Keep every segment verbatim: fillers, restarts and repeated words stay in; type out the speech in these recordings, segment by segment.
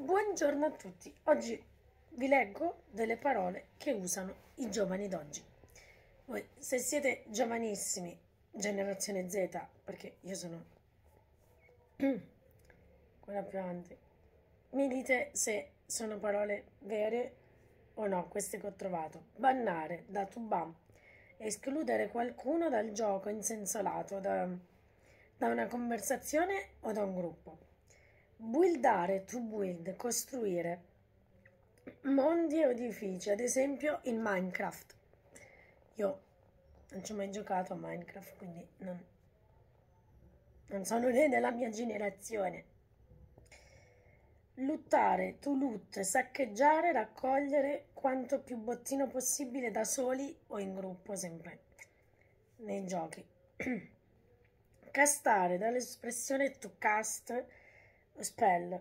Buongiorno a tutti, oggi vi leggo delle parole che usano i giovani d'oggi. Voi, se siete giovanissimi, generazione Z, perché io sono quella più avanti, mi dite se sono parole vere o no, queste che ho trovato. Bannare, da tubam, escludere qualcuno dal gioco in senso lato, da, da una conversazione o da un gruppo. Buildare, to build, costruire mondi o edifici, ad esempio in Minecraft. Io non ci ho mai giocato a Minecraft, quindi non, non sono né della mia generazione. Luttare, to loot, saccheggiare, raccogliere quanto più bottino possibile da soli o in gruppo, sempre nei giochi. Castare, dall'espressione to cast, spell,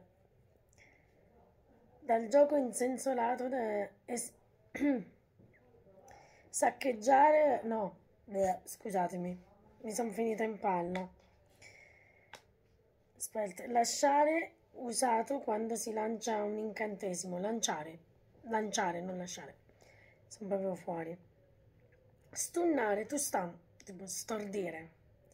dal gioco in senso lato, da es- saccheggiare, no, eh, scusatemi, mi sono finita in palla. Aspetta, lasciare, usato quando si lancia un incantesimo, lanciare, lanciare, non lasciare, sono proprio fuori. Stunnare, to stun, tipo stordire.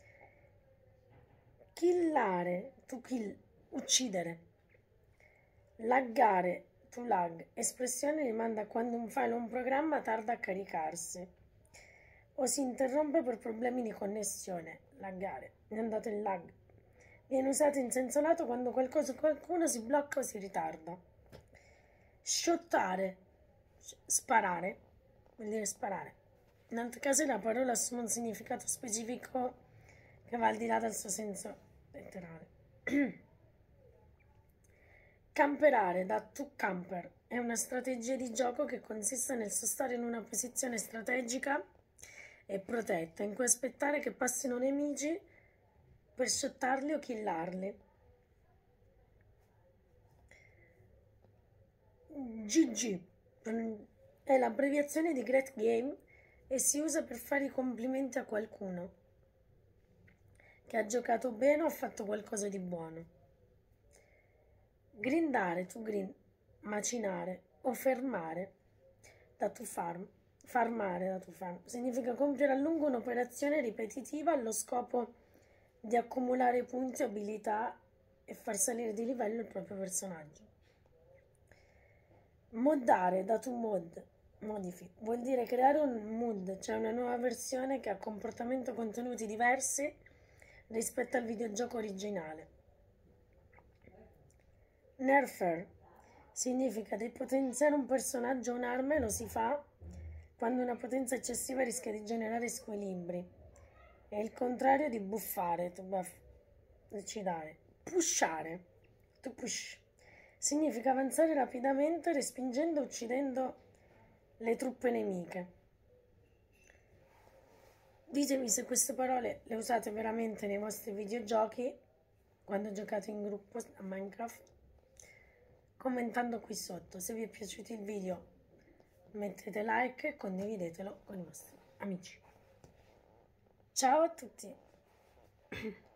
Killare, to kill, uccidere. Laggare, to lag, espressione rimanda a quando un file o un programma tarda a caricarsi o si interrompe per problemi di connessione. Laggare, è andato in lag. Viene usato in senso lato quando qualcosa o qualcuno si blocca o si ritarda. Shottare, sparare, vuol dire sparare. In altri casi la parola assume un significato specifico che va al di là del suo senso letterale. Camperare, da to camper, è una strategia di gioco che consiste nel sostare in una posizione strategica e protetta, in cui aspettare che passino nemici per shottarli o killarli. G G è l'abbreviazione di Great Game e si usa per fare i complimenti a qualcuno che ha giocato bene o ha fatto qualcosa di buono. Grindare, to grind, macinare o fermare, da to farm, farmare, da to farm, significa compiere a lungo un'operazione ripetitiva allo scopo di accumulare punti, abilità e far salire di livello il proprio personaggio. Moddare, da to mod, modify, vuol dire creare un mood, cioè una nuova versione che ha comportamenti o contenuti diversi rispetto al videogioco originale. Nerfer significa depotenziare un personaggio o un'arma e lo si fa quando una potenza eccessiva rischia di generare squilibri. È il contrario di buffare, to buff, decidare. Pushare, to push, significa avanzare rapidamente respingendo e uccidendo le truppe nemiche. Ditemi se queste parole le usate veramente nei vostri videogiochi, quando giocate in gruppo a Minecraft, commentando qui sotto. Se vi è piaciuto il video mettete like e condividetelo con i vostri amici. Ciao a tutti!